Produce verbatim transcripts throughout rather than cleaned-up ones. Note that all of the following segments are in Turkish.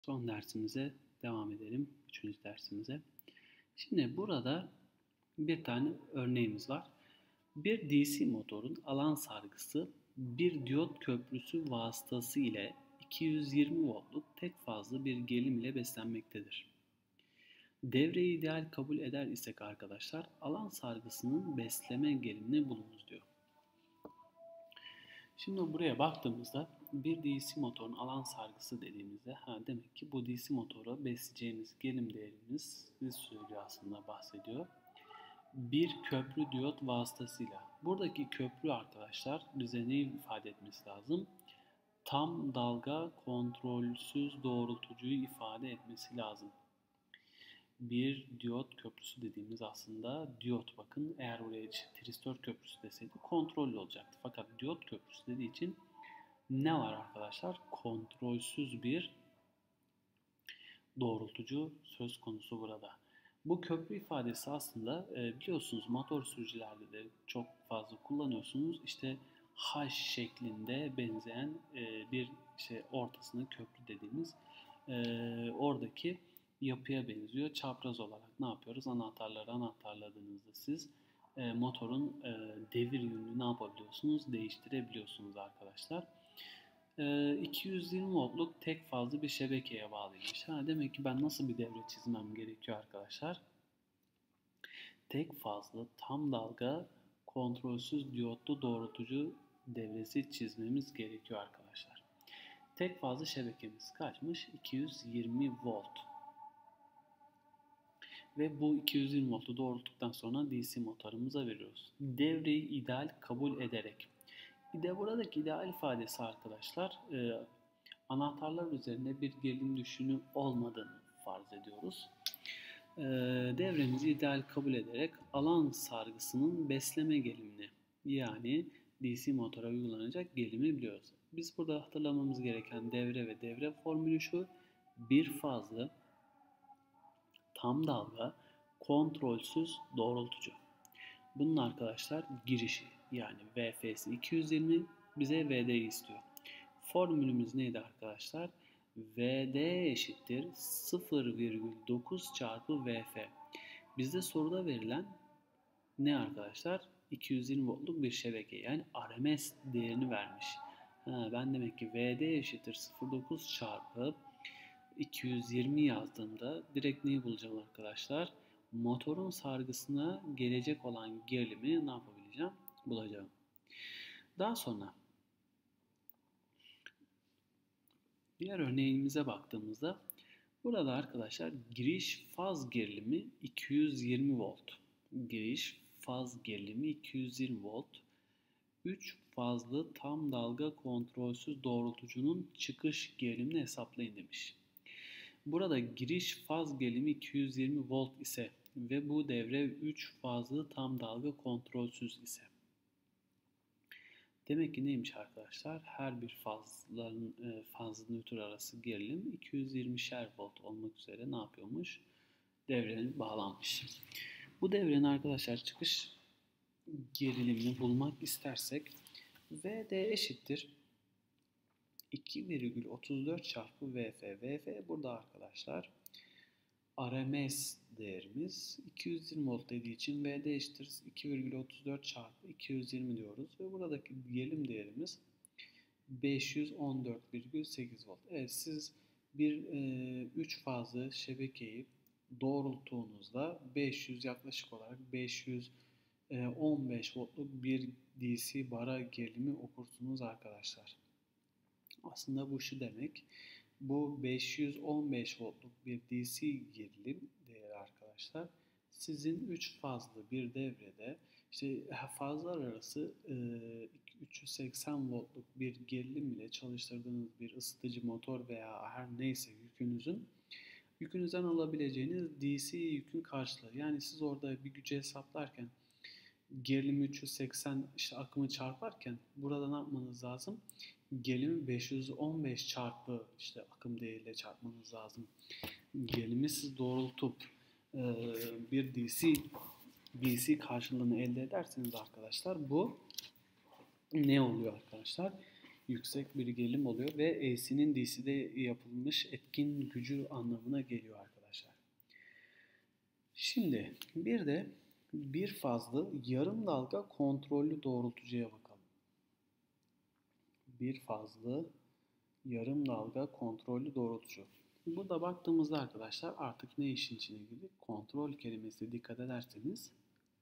Son dersimize devam edelim. Üçüncü dersimize. Şimdi burada bir tane örneğimiz var. Bir D C motorun alan sargısı bir diyot köprüsü vasıtası ile iki yüz yirmi voltluk tek fazlı bir gerilim ile beslenmektedir. Devreyi ideal kabul eder isek arkadaşlar alan sargısının besleme gerilimini bulunuz diyor. Şimdi buraya baktığımızda bir D C motorun alan sargısı dediğimizde ha demek ki bu D C motora besleyeceğimiz gerilim değerimiz söylüyor aslında bahsediyor. Bir köprü diyot vasıtasıyla. Buradaki köprü arkadaşlar bize neyi ifade etmesi lazım? Tam dalga kontrolsüz doğrultucuyu ifade etmesi lazım. Bir diyot köprüsü dediğimiz aslında diyot, bakın eğer buraya tristör köprüsü deseydi kontrollü olacaktı. Fakat diyot köprüsü dediği için ne var arkadaşlar? Kontrolsüz bir doğrultucu söz konusu burada. Bu köprü ifadesi aslında biliyorsunuz motor sürücülerde de çok fazla kullanıyorsunuz. İşte H şeklinde benzeyen bir işte ortasında köprü dediğimiz oradaki yapıya benziyor. Çapraz olarak ne yapıyoruz? Anahtarları anahtarladığınızda siz e, motorun e, devir yönünü ne yapabiliyorsunuz? Değiştirebiliyorsunuz arkadaşlar. E, iki yüz yirmi voltluk tek fazlı bir şebekeye bağlıymış. Ha, demek ki ben nasıl bir devre çizmem gerekiyor arkadaşlar? Tek fazlı tam dalga kontrolsüz diyotlu doğrultucu devresi çizmemiz gerekiyor arkadaşlar. Tek fazlı şebekemiz kaçmış? iki yüz yirmi volt. Ve bu iki yüz yirmi voltu doğrulttuktan sonra D C motorumuza veriyoruz. Devreyi ideal kabul ederek. İde buradaki ideal ifadesi arkadaşlar e, anahtarlar üzerinde bir gerilim düşüşü olmadığını farz ediyoruz. E, devremizi ideal kabul ederek alan sargısının besleme gerilimini yani D C motora uygulanacak gerilimi biliyoruz. Biz burada hatırlamamız gereken devre ve devre formülü şu: bir fazlı tam dalga kontrolsüz doğrultucu. Bunun arkadaşlar girişi yani V F'si iki yüz yirmi, bize V D'yi istiyor. Formülümüz neydi arkadaşlar? V D eşittir sıfır virgül dokuz çarpı V F. Bizde soruda verilen ne arkadaşlar? iki yüz yirmi voltluk bir şebeke yani R M S değerini vermiş. Ha, ben demek ki V D eşittir sıfır virgül dokuz çarpı iki yüz yirmi yazdığımda direkt neyi bulacağım arkadaşlar? Motorun sargısına gelecek olan gerilimi ne yapabileceğim? Bulacağım. Daha sonra diğer örneğimize baktığımızda burada arkadaşlar giriş faz gerilimi iki yüz yirmi volt. Giriş faz gerilimi iki yüz yirmi volt. üç fazlı tam dalga kontrolsüz doğrultucunun çıkış gerilimini hesaplayın demiş. Burada giriş faz gerilimi iki yüz yirmi volt ise ve bu devre üç fazlı tam dalga kontrolsüz ise. Demek ki neymiş arkadaşlar? Her bir fazların fazlı nötr arası gerilim iki yüz yirmişer volt olmak üzere ne yapıyormuş? Devrenin bağlanmış. Bu devrenin arkadaşlar çıkış gerilimini bulmak istersek V D eşittir iki virgül otuz dört çarpı V F. V F burada arkadaşlar R M S değerimiz iki yüz yirmi volt dediği için V D eşittir iki virgül otuz dört çarpı iki yüz yirmi diyoruz. Ve buradaki gerilim değerimiz beş yüz on dört virgül sekiz volt. Evet, siz bir üç e, fazlı şebekeyi doğrulttuğunuzda beş yüz yaklaşık olarak beş yüz on beş voltluk bir D C bara gerilimi okursunuz arkadaşlar. Aslında bu şu demek. Bu beş yüz on beş voltluk bir D C gerilim değeri arkadaşlar. Sizin üç fazlı bir devrede işte fazlar arası e, üç yüz seksen voltluk bir gerilim ile çalıştırdığınız bir ısıtıcı motor veya her neyse yükünüzün yükünüzden alabileceğiniz D C yükün karşılığı. Yani siz orada bir gücü hesaplarken gerilimi üç yüz seksen işte akımı çarparken burada ne yapmanız lazım? Gerilimi beş yüz on beş çarpı işte akım değeriyle çarpmanız lazım. Gerilimi siz doğrultup e, bir D C D C karşılığını elde ederseniz arkadaşlar bu ne oluyor arkadaşlar? yüksek bir gerilim oluyor ve A C'nin D C'de yapılmış etkin gücü anlamına geliyor arkadaşlar. Şimdi bir de bir fazlı yarım dalga kontrollü doğrultucuya bakalım. Bir fazlı yarım dalga kontrollü doğrultucu. Burada baktığımızda arkadaşlar artık ne işin içine girdi? Kontrol kelimesi dikkat ederseniz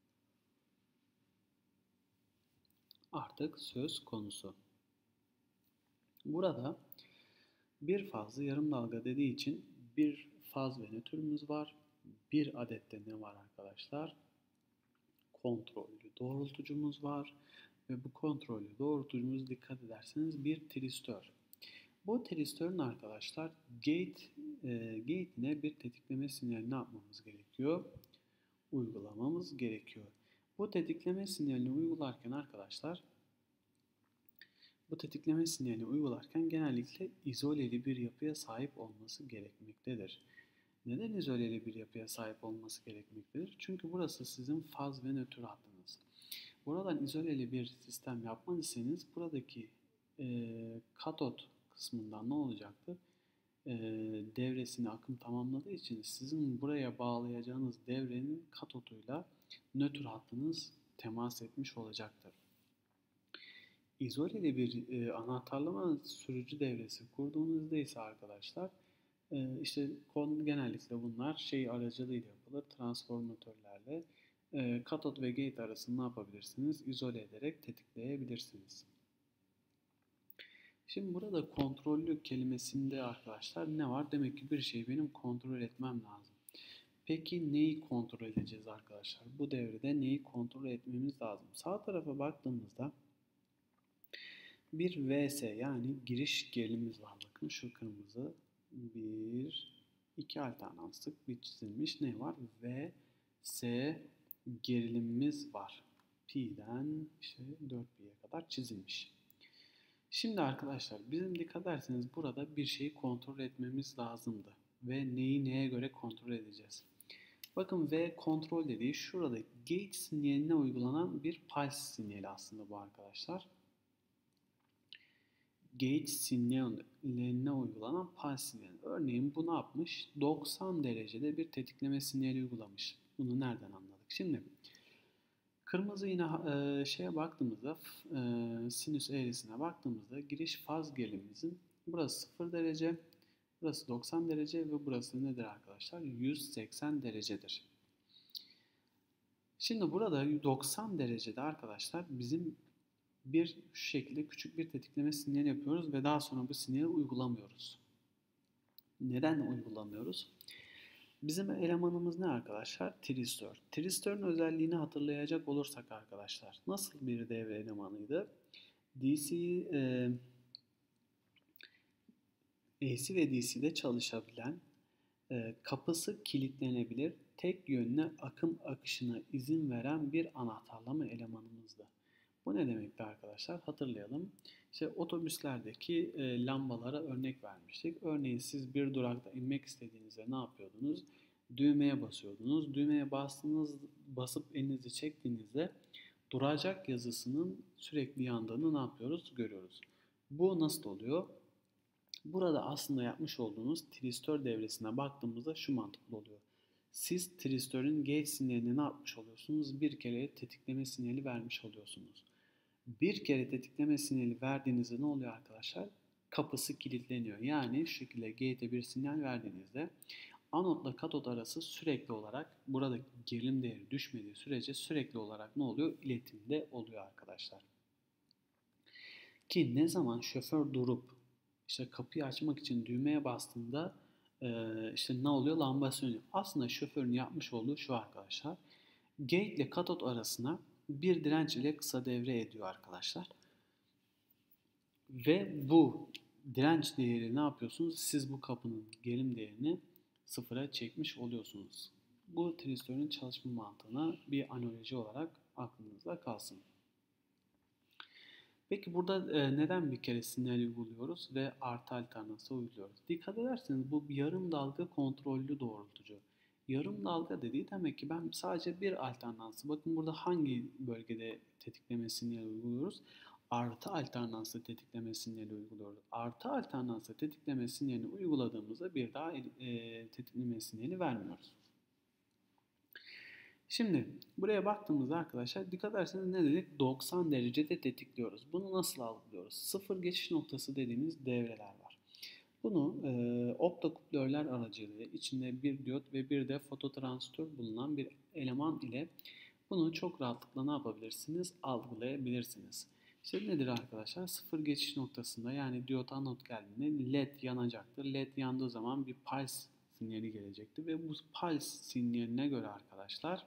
artık söz konusu. Burada bir fazlı yarım dalga dediği için bir faz ve nötrümüz var. Bir adet de ne var arkadaşlar? Kontrollü doğrultucumuz var. Ve bu kontrollü doğrultucumuz dikkat ederseniz bir tristör. Bu tristörün arkadaşlar gate, e, gate'ine bir tetikleme sinyalini yapmamız gerekiyor. Uygulamamız gerekiyor. Bu tetikleme sinyalini uygularken arkadaşlar bu tetikleme sinyalini uygularken genellikle izoleli bir yapıya sahip olması gerekmektedir. Neden izoleli bir yapıya sahip olması gerekmektedir? Çünkü burası sizin faz ve nötr hattınız. Buradan izoleli bir sistem yapmalıysanız buradaki e, katot kısmından ne olacaktır? E, devresini akım tamamladığı için sizin buraya bağlayacağınız devrenin katotuyla nötr hattınız temas etmiş olacaktır. İzoleli bir e, anahtarlama sürücü devresi kurduğunuzda ise arkadaşlar e, işte genellikle bunlar şey aracılığıyla yapılır, transformatörlerle. E, katot ve gate arasını ne yapabilirsiniz? İzole ederek tetikleyebilirsiniz. Şimdi burada kontrollü kelimesinde arkadaşlar ne var? Demek ki bir şeyi benim kontrol etmem lazım. Peki neyi kontrol edeceğiz arkadaşlar? Bu devrede neyi kontrol etmemiz lazım? Sağ tarafa baktığımızda bir V S yani giriş gerilimimiz var. Bakın şu kırmızı bir, iki alternanslık bir çizilmiş ne var? V S gerilimimiz var. Pi'den işte dört pi'ye kadar çizilmiş. Şimdi arkadaşlar bizim dikkat ederseniz burada bir şeyi kontrol etmemiz lazımdı. Ve neyi neye göre kontrol edeceğiz? Bakın V kontrol dediği şurada gate sinyaline uygulanan bir pulse sinyali aslında bu arkadaşlar. Gate sinyaline uygulanan pulse sinyali. Örneğin bu ne yapmış? doksan derecede bir tetikleme sinyali uygulamış. Bunu nereden anladık? Şimdi kırmızı yine e, şeye baktığımızda e, sinüs eğrisine baktığımızda giriş faz gerilimimizin burası sıfır derece, burası doksan derece ve burası nedir arkadaşlar? yüz seksen derecedir. Şimdi burada doksan derecede arkadaşlar bizim bir şu şekilde küçük bir tetikleme sinyali yapıyoruz ve daha sonra bu sinyali uygulamıyoruz. Neden uygulamıyoruz? Bizim elemanımız ne arkadaşlar? Tristör. Tristörün özelliğini hatırlayacak olursak arkadaşlar nasıl bir devre elemanıydı? D C'yi e, A C ve D C'de çalışabilen, e, kapısı kilitlenebilir, tek yönlü akım akışına izin veren bir anahtarlama elemanımızdı. Bu ne demekti arkadaşlar? Hatırlayalım. İşte otobüslerdeki e, lambalara örnek vermiştik. Örneğin siz bir durakta inmek istediğinizde ne yapıyordunuz? Düğmeye basıyordunuz. Düğmeye bastığınız, basıp elinizi çektiğinizde duracak yazısının sürekli yandığını ne yapıyoruz? Görüyoruz. Bu nasıl oluyor? Burada aslında yapmış olduğunuz tristör devresine baktığımızda şu mantıklı oluyor. Siz tristörün gate sinyalini ne yapmış oluyorsunuz? Bir kere tetikleme sinyali vermiş oluyorsunuz. Bir kere tetikleme sinyali verdiğinizde ne oluyor arkadaşlar? Kapısı kilitleniyor. Yani şu şekilde gate'e bir sinyal verdiğinizde anotla katot arası sürekli olarak burada gerilim değeri düşmediği sürece sürekli olarak ne oluyor? İletimde oluyor arkadaşlar. Ki ne zaman şoför durup işte kapıyı açmak için düğmeye bastığında işte ne oluyor? Lamba sönüyor. Aslında şoförün yapmış olduğu şu arkadaşlar. Gate ile katot arasına bir direnç ile kısa devre ediyor arkadaşlar. Ve bu direnç değeri ne yapıyorsunuz? Siz bu kapının gerilim değerini sıfıra çekmiş oluyorsunuz. Bu tristörün çalışma mantığına bir analoji olarak aklınızda kalsın. Peki burada e, neden bir kere sinyal uyguluyoruz ve artı alternansı uyguluyoruz? Dikkat ederseniz bu bir yarım dalga kontrollü doğrultucu. Yarım dalga dediği demek ki ben sadece bir alternansı, bakın burada hangi bölgede tetikleme sinyali uyguluyoruz? artı alternanslı tetikleme sinyali uyguluyoruz. Artı alternanslı tetikleme sinyalini uyguladığımızda bir daha e, tetikleme sinyali vermiyoruz. Şimdi buraya baktığımızda arkadaşlar dikkat ederseniz ne dedik? doksan derecede tetikliyoruz. Bunu nasıl algılıyoruz? Sıfır geçiş noktası dediğimiz devreler var. Bunu e, optokuplörler aracılığıyla içinde bir diyot ve bir de fototransistör bulunan bir eleman ile bunu çok rahatlıkla ne yapabilirsiniz? Algılayabilirsiniz. İşte nedir arkadaşlar? Sıfır geçiş noktasında yani diyot anot geldiğinde led yanacaktır. Led yandığı zaman bir pulse sinyali gelecektir ve bu pulse sinyaline göre arkadaşlar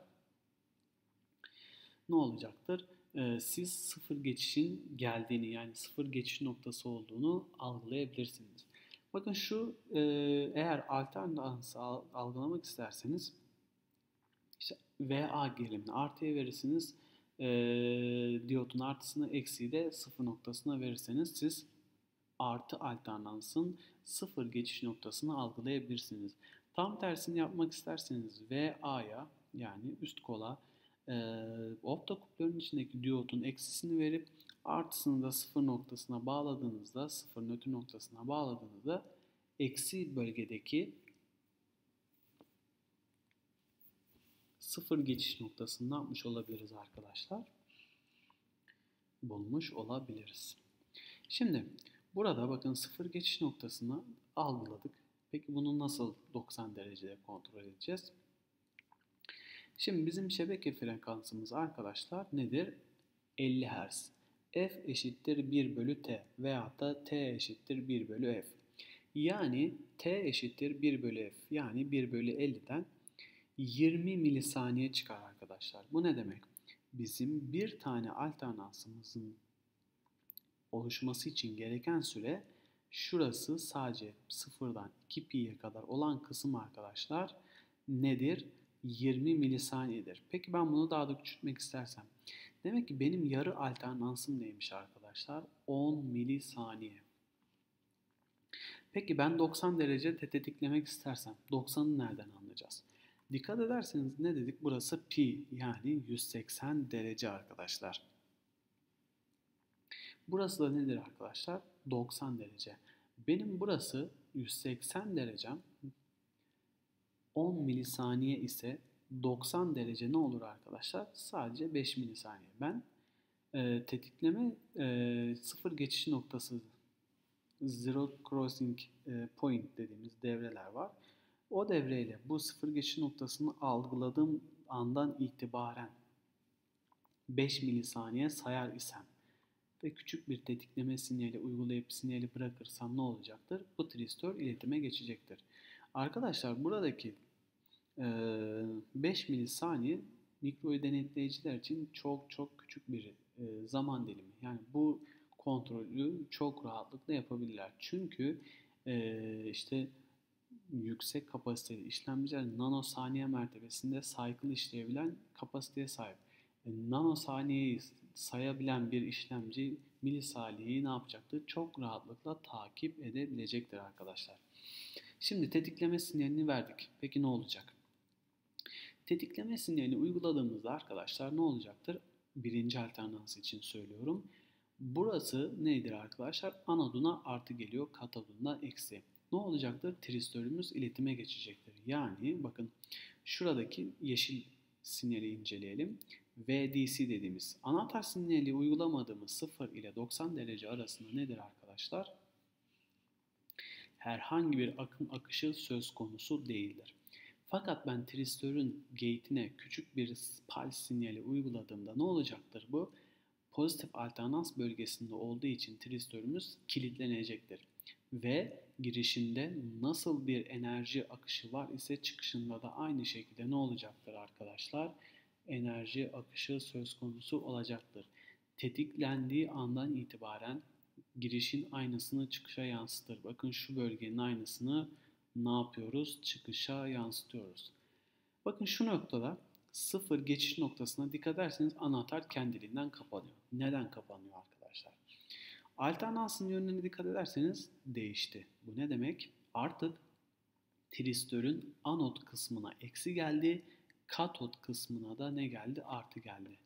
ne olacaktır? Ee, siz sıfır geçişin geldiğini yani sıfır geçiş noktası olduğunu algılayabilirsiniz. Bakın şu e, eğer alternansı algılamak isterseniz işte V A gerilimini artıya verirsiniz. E, diyotun artısını eksiği de sıfır noktasına verirseniz siz artı alternansın sıfır geçiş noktasını algılayabilirsiniz. Tam tersini yapmak isterseniz V A'ya yani üst kola e, optokuplörün içindeki diyotun eksisini verip artısını da sıfır noktasına bağladığınızda sıfır nötr noktasına bağladığınızda eksi bölgedeki sıfır geçiş noktasını ne yapmış olabiliriz arkadaşlar? Bulmuş olabiliriz. Şimdi burada bakın sıfır geçiş noktasını algıladık. Peki bunu nasıl doksan derecede kontrol edeceğiz? Şimdi bizim şebeke frekansımız arkadaşlar nedir? elli hertz. F eşittir bir bölü T veyahut da T eşittir bir bölü F. Yani T eşittir bir bölü F yani bir bölü elliden yirmi milisaniye çıkar arkadaşlar. Bu ne demek? Bizim bir tane alternansımızın oluşması için gereken süre şurası sadece sıfırdan iki pi'ye kadar olan kısım arkadaşlar nedir? yirmi milisaniyedir. Peki ben bunu daha da küçültmek istersem. Demek ki benim yarı alternansım neymiş arkadaşlar? on milisaniye. Peki ben doksan derece tetiklemek istersem doksanı nereden anlayacağız? Dikkat ederseniz ne dedik? Burası pi yani yüz seksen derece arkadaşlar. Burası da nedir arkadaşlar? doksan derece. Benim burası yüz seksen derecem on milisaniye ise doksan derece ne olur arkadaşlar? Sadece beş milisaniye. Ben e, tetikleme e, sıfır geçiş noktası zero crossing e, point dediğimiz devreler var. O devreyle bu sıfır geçiş noktasını algıladığım andan itibaren beş milisaniye sayar isem ve küçük bir tetikleme sinyali uygulayıp sinyali bırakırsam ne olacaktır? Bu transistör iletime geçecektir. Arkadaşlar buradaki e, beş milisaniye mikro denetleyiciler için çok çok küçük bir e, zaman dilimi. Yani bu kontrolü çok rahatlıkla yapabilirler. Çünkü e, işte yüksek kapasiteli işlemciler nanosaniye mertebesinde cycle işleyebilen kapasiteye sahip. E, nanosaniyeyi sayabilen bir işlemci milisaniyeyi ne yapacaktır? Çok rahatlıkla takip edebilecektir arkadaşlar. Şimdi tetikleme sinyalini verdik. Peki ne olacak? Tetikleme sinyalini uyguladığımızda arkadaşlar ne olacaktır? Birinci alternans için söylüyorum. Burası nedir arkadaşlar? Anoduna artı geliyor, katoduna eksi. Ne olacaktır? Transistörümüz iletime geçecektir. Yani bakın şuradaki yeşil sinyali inceleyelim. V D C dediğimiz anahtar sinyali uygulamadığımız sıfır ile doksan derece arasında nedir arkadaşlar? Herhangi bir akım akışı söz konusu değildir. Fakat ben transistörün gate'ine küçük bir pulse sinyali uyguladığımda ne olacaktır bu? Pozitif alternans bölgesinde olduğu için transistörümüz kilitlenecektir. Ve girişinde nasıl bir enerji akışı var ise çıkışında da aynı şekilde ne olacaktır arkadaşlar? Enerji akışı söz konusu olacaktır. Tetiklendiği andan itibaren girişin aynısını çıkışa yansıtır. Bakın şu bölgenin aynısını ne yapıyoruz? Çıkışa yansıtıyoruz. Bakın şu noktada sıfır geçiş noktasına dikkat ederseniz anahtar kendiliğinden kapanıyor. Neden kapanıyor arkadaşlar? Alternansın yönüne dikkat ederseniz değişti. Bu ne demek? Artık transistörün anot kısmına eksi geldi, katot kısmına da ne geldi? Artı geldi.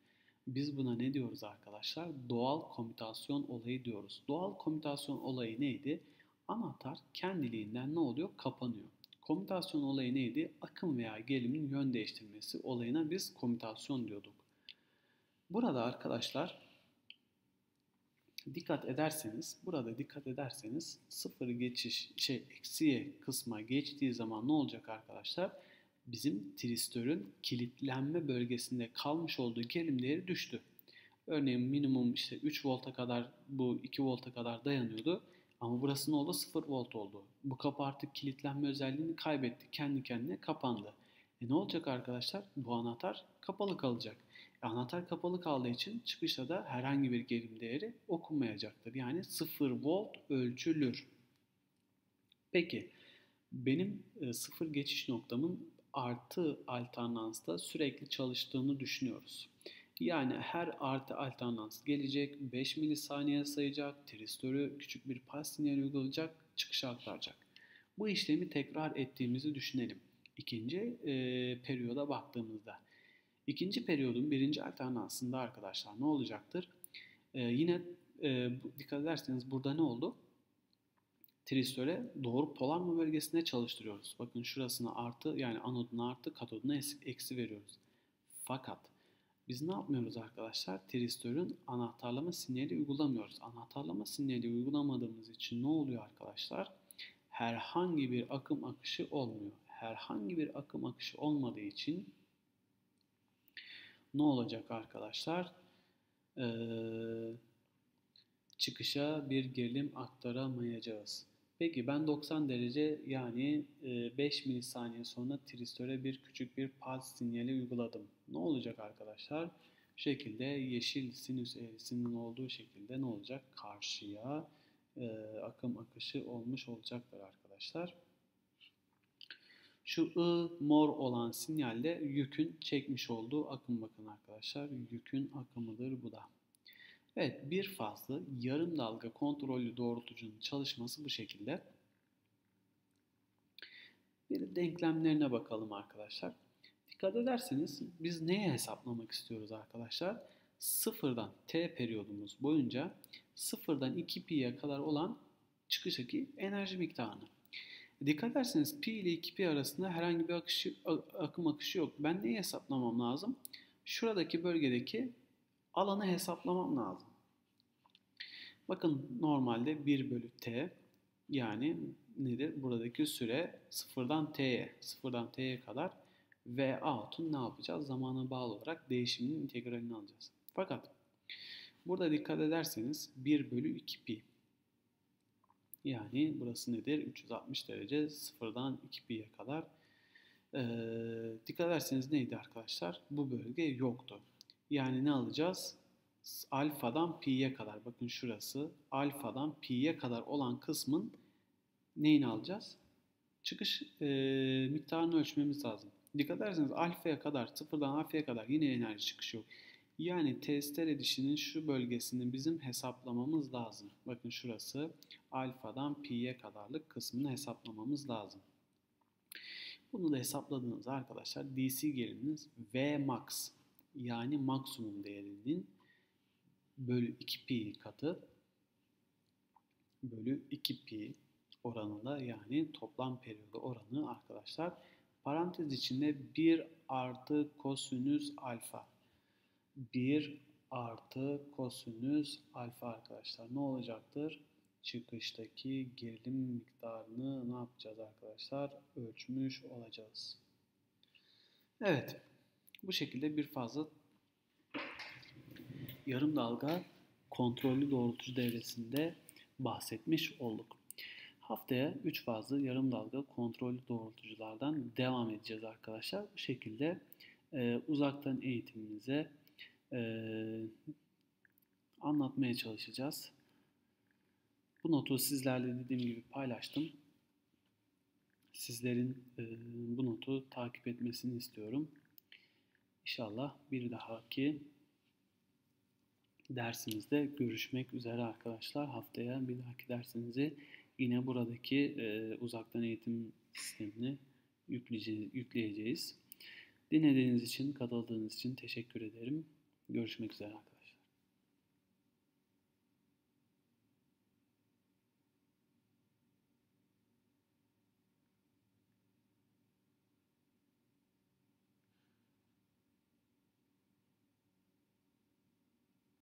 Biz buna ne diyoruz arkadaşlar? Doğal komütasyon olayı diyoruz. Doğal komütasyon olayı neydi? Anahtar kendiliğinden ne oluyor? Kapanıyor. Komütasyon olayı neydi? Akım veya gerilimin yön değiştirmesi olayına biz komütasyon diyorduk. Burada arkadaşlar dikkat ederseniz, burada dikkat ederseniz sıfır geçiş, şey eksiye kısma geçtiği zaman ne olacak arkadaşlar? Bizim tristörün kilitlenme bölgesinde kalmış olduğu gerilim değeri düştü. Örneğin minimum işte üç volta kadar, bu iki volta kadar dayanıyordu. Ama burası ne oldu? sıfır volt oldu. Bu kapı artık kilitlenme özelliğini kaybetti. Kendi kendine kapandı. E ne olacak arkadaşlar? Bu anahtar kapalı kalacak. E anahtar kapalı kaldığı için çıkışta da herhangi bir gerilim değeri okunmayacaktır. Yani sıfır volt ölçülür. Peki benim e, sıfır geçiş noktamın artı alternansta sürekli çalıştığını düşünüyoruz. Yani her artı alternans gelecek, beş milisaniye sayacak, tristörü küçük bir pas sinyali uygulayacak, çıkışa aktaracak. Bu işlemi tekrar ettiğimizi düşünelim. İkinci e, periyoda baktığımızda. İkinci periyodun birinci alternansında arkadaşlar ne olacaktır? E, yine e, dikkat ederseniz burada ne oldu? Tristöre doğru polarma bölgesine çalıştırıyoruz. Bakın şurasına artı, yani anoduna artı, katoduna eksi veriyoruz. Fakat biz ne yapmıyoruz arkadaşlar? Tristörün anahtarlama sinyali uygulamıyoruz. Anahtarlama sinyali uygulamadığımız için ne oluyor arkadaşlar? Herhangi bir akım akışı olmuyor. Herhangi bir akım akışı olmadığı için ne olacak arkadaşlar? Ee, çıkışa bir gerilim aktaramayacağız. Peki ben doksan derece, yani beş milisaniye sonra tristöre bir küçük bir pulse sinyali uyguladım. Ne olacak arkadaşlar? Bu şekilde yeşil sinüs eğrisinin olduğu şekilde ne olacak? Karşıya e, akım akışı olmuş olacaktır arkadaşlar. Şu I mor olan sinyalde yükün çekmiş olduğu akım, bakın arkadaşlar. Yükün akımıdır bu da. Evet, bir fazlı yarım dalga kontrollü doğrultucunun çalışması bu şekilde. Bir denklemlerine bakalım arkadaşlar. Dikkat ederseniz biz neye hesaplamak istiyoruz arkadaşlar? Sıfırdan t periyodumuz boyunca sıfırdan iki pi'ye kadar olan çıkıştaki enerji miktarını. Dikkat ederseniz pi ile iki pi arasında herhangi bir akışı, akım akışı yok. Ben neyi hesaplamam lazım? Şuradaki bölgedeki alanı hesaplamam lazım. Bakın normalde bir bölü t, yani nedir? Buradaki süre sıfırdan t'ye, sıfırdan t'ye kadar V out'un ne yapacağız? Zamana bağlı olarak değişiminin integralini alacağız. Fakat burada dikkat ederseniz bir bölü iki pi. Yani burası nedir? üç yüz altmış derece, sıfırdan iki pi'ye kadar. Ee, dikkat ederseniz neydi arkadaşlar? Bu bölge yoktu. Yani ne alacağız? Alfadan pi'ye kadar, bakın şurası alfadan pi'ye kadar olan kısmın neyini alacağız? Çıkış e, miktarını ölçmemiz lazım. Dikkat ederseniz alfaya kadar, sıfırdan alfaya kadar yine enerji çıkışı yok. Yani testere dişinin şu bölgesini bizim hesaplamamız lazım. Bakın şurası alfadan pi'ye kadarlık kısmını hesaplamamız lazım. Bunu da hesapladığınızda arkadaşlar D C geriliminiz V max, yani maksimum değerinin bölü iki pi katı bölü iki pi oranında, yani toplam periyodu oranı arkadaşlar. Parantez içinde bir artı kosinüs alfa. bir artı kosinüs alfa arkadaşlar ne olacaktır? Çıkıştaki gerilim miktarını ne yapacağız arkadaşlar? Ölçmüş olacağız. Evet. Bu şekilde bir fazla yarım dalga kontrollü doğrultucu devresinde bahsetmiş olduk. Haftaya üç fazlı yarım dalga kontrollü doğrultuculardan devam edeceğiz arkadaşlar. Bu şekilde e, uzaktan eğitimimize e, anlatmaya çalışacağız. Bu notu sizlerle dediğim gibi paylaştım. Sizlerin e, bu notu takip etmesini istiyorum. İnşallah bir dahaki dersimizde görüşmek üzere arkadaşlar. Haftaya bir dahaki dersinizi yine buradaki e, uzaktan eğitim sistemini yükleyeceğiz. yükleyeceğiz. Dinlediğiniz için, katıldığınız için teşekkür ederim. Görüşmek üzere arkadaşlar.